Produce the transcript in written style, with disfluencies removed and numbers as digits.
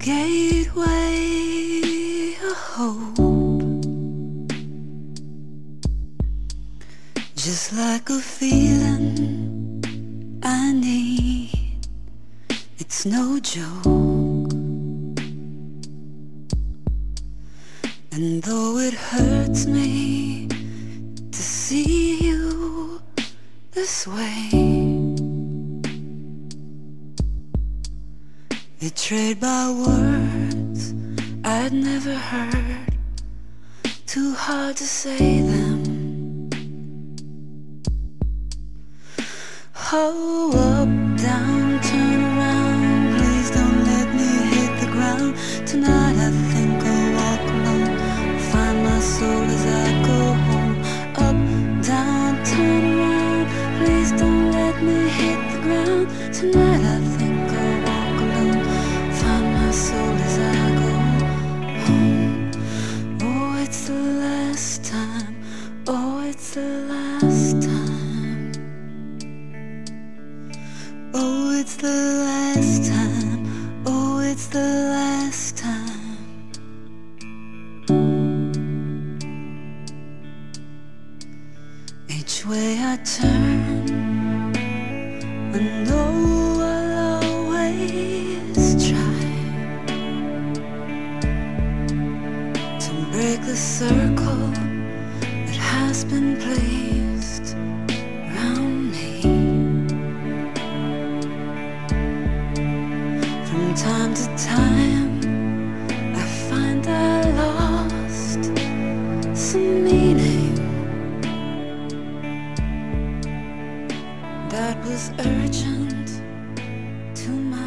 gateway of hope, just like a feeling I need. It's no joke, and though it hurts me to see you this way, betrayed by words I'd never heard, too hard to say them. Oh, up, down, turn around, please don't let me hit the ground. Tonight I think I'll walk alone, find my soul as I go home. Up, down, turn around, please don't let me hit the ground. Tonight I think I'll walk alone, find my soul as I go home. Oh, it's the last time, oh, it's the last time. Oh, it's the last time, oh, it's the last time. Each way I turn, I know I'll always try to break the circle that has been placed around me. From time to time, I find I lost some meaning that was urgent to my